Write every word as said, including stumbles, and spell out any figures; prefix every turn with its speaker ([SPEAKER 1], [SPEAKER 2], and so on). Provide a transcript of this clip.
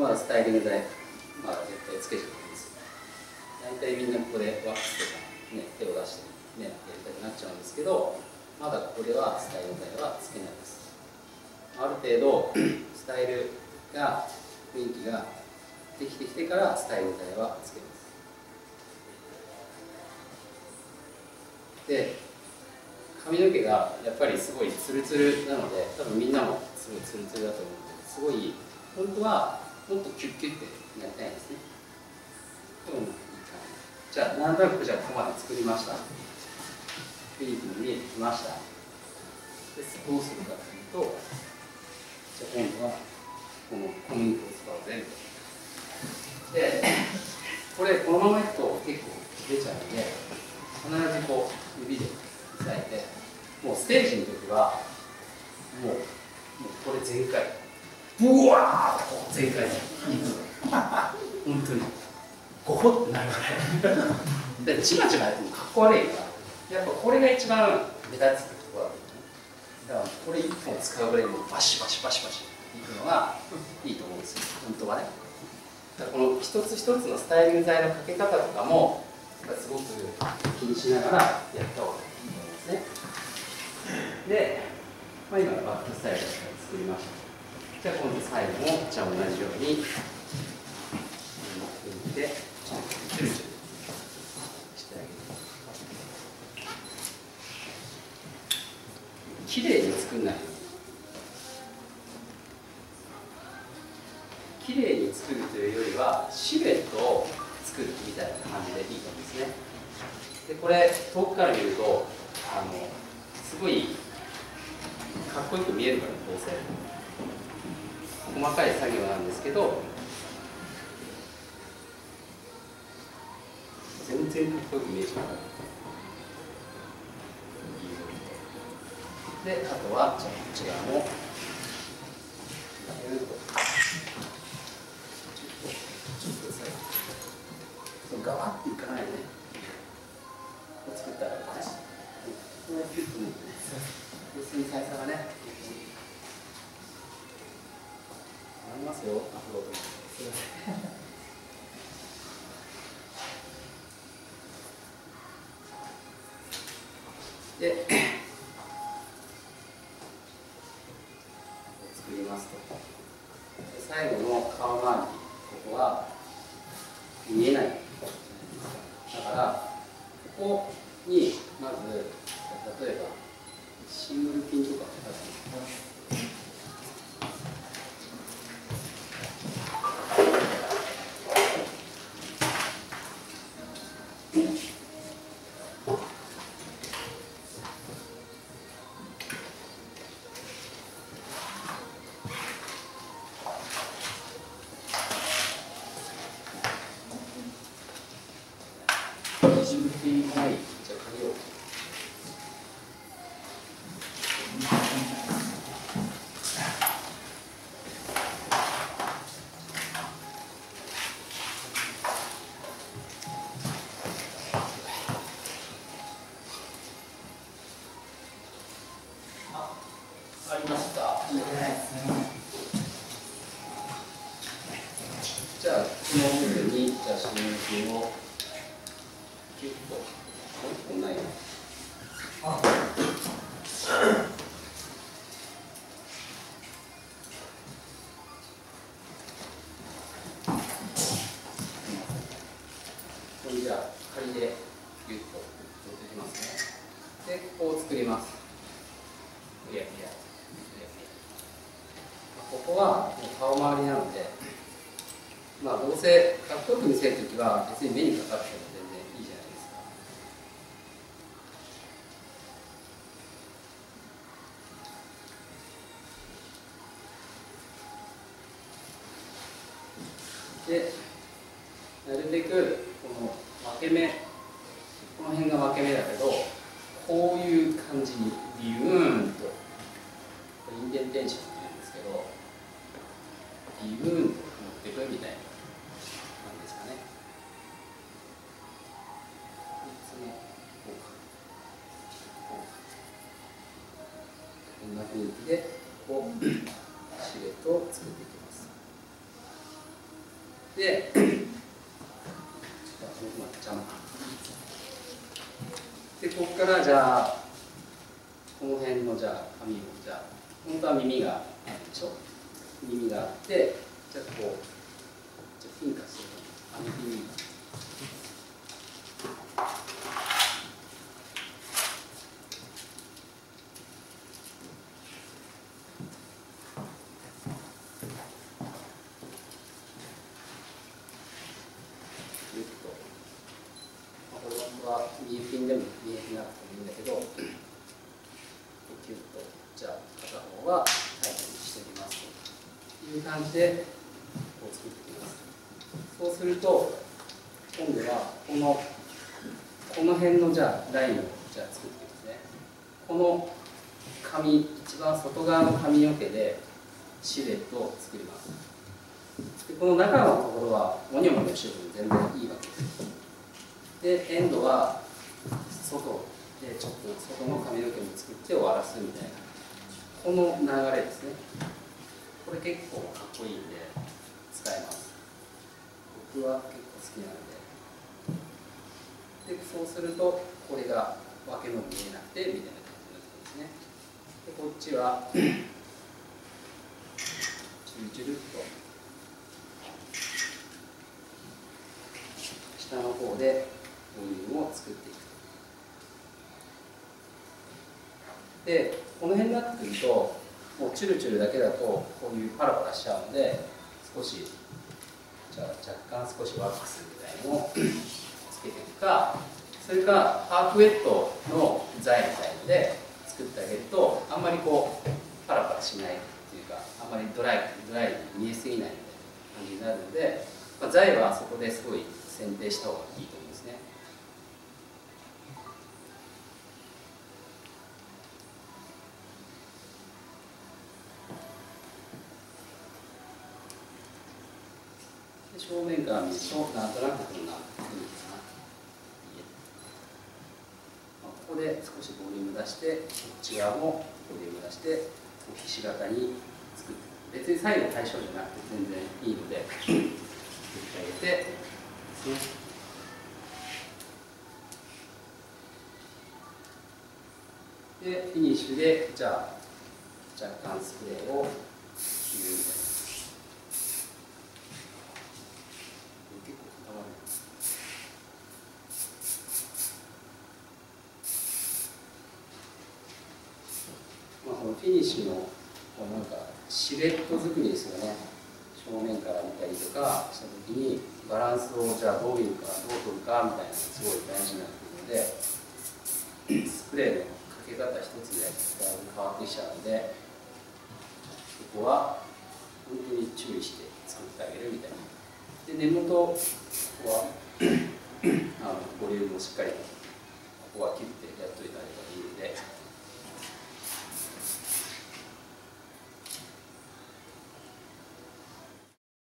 [SPEAKER 1] まだスタイリング剤、まだ絶対つけちゃダメですよ。大体みんなここでワックスとか、ね、手を出して、ね、やりたくなっちゃうんですけど、まだここではスタイリング剤はつけないです。ある程度スタイルが雰囲気ができてきてからスタイリング剤はつけます。で、髪の毛がやっぱりすごいツルツルなので、多分みんなもすごいツルツルだと思うので、すごい本当はもっとキュッキュッてやりたいんですね。うん、いいかな。じゃあなんとなくじゃあここまで作りました。フィリピンに見えてきました。でどうするかというと、じゃあ今度はこの小麦粉を使う全部。で、これこのままいくと結構出ちゃうので、必ずこう指で押さえて、もうステージの時はもう、もうこれ全開、ブワーッと全開で本当にゴホってなるぐらいで、チマチマやってもかっこ悪いから、やっぱこれが一番目立つところだと思う。だからこれ一本使うぐらいもうバシバシバシバシいくのがいいと思うんですよ、本当はね。だからこの一つ一つのスタイリング剤のかけ方とかもすごく気にしながらやった方がいいと思うんですね。で、まあ、今バックスタイル作りました。じゃあ今度最後もじゃあ同じように持っていってチュルチュルしてあげる。きれいに作んないように。きれいに作るというよりはシルエットを作るみたいな感じでいいと思うんですね。でこれ遠くから見るとあのすごいかっこよく見えるから、構成細かい作業なんですけど、全然かっこよく見えちゃうから。であとはじゃあこっち側もぐっとガワッていかないでね。作ったらこうやってピュッと持ってね。繊細さがね。ありますよ。アフロとか。すいません。で、作りますと。最後の顔周り、ここは見えない。だからここにまず例えばシングルピンとかシングルピンない。じゃあ借りよう。ありました。じゃあ、この部分に、じゃあ、シングルピンをキュッと、もう一本ないよ。あこれじゃあ、仮でギュッと持ってきますね。で、ここを作ります。いやいや。ここは顔周りなので、まあ、どうせかっこよく見せるときは別に目にかかっても全然いいじゃないですか。で、なるべくこの分け目、この辺が分け目だけど、こういう感じにビューンと、インデンテーションっていうんですけど、ビューンと持ってくみたいな感じですかね。みっつめ、こうか。こうか。こんな雰囲気で、こう、シルエットを作っていきます。 で、でここからじゃあこの辺のじゃあ髪をじゃあ本当は耳があるでしょ。耳があってじゃあこうじゃあフィンカスを網耳が。ミエピンでも見えなくてもいいんだけど、キュッとじゃあ片方はタイトにしてみますという感じでこう作っていきます。そうすると今度はこのこの辺のじゃあラインをじゃあ作っていきますね。この髪一番外側の髪の毛でシルエットを作ります。でこの中のところはモニョモニョしてても全然いいわけです。でエンドは外でちょっと外の髪の毛も作って終わらすみたいなこの流れですね。これ結構かっこいいんで使えます。僕は結構好きなので。でそうするとこれが分けの見えなくてみたいな感じになってますね。でこっちはチュルチュルっと下の方でボリュームを作っていく。でこの辺になってくるともうチュルチュルだけだとこういうパラパラしちゃうので少しじゃあ若干少しワックスみたいのをつけていくか、それかハーフウェットの材みたいので作ってあげるとあんまりこうパラパラしないっていうかあんまりドライドライに見えすぎないみたいな感じになるので、まあ、材はそこですごい選定した方がいいと思いますね。正面から見るとなんとなくこんな雰囲気かな。ここで少しボリューム出してこっち側もボリューム出してひし形に作って、別に最後対称じゃなくて全然いいので作ってあげてですね。でフィニッシュでじゃあ若干スプレーを切るみたいな。フィニッシュのなんかシルエット作りですよね。正面から見たりとかした時にバランスをじゃあどういうかどう取るかみたいなのがすごい大事になってくるので、スプレーのかけ方一つでだいぶ変わってきちゃうので、ここは本当に注意して作ってあげるみたいな。で根元ここはあのボリュームをしっかりここは切って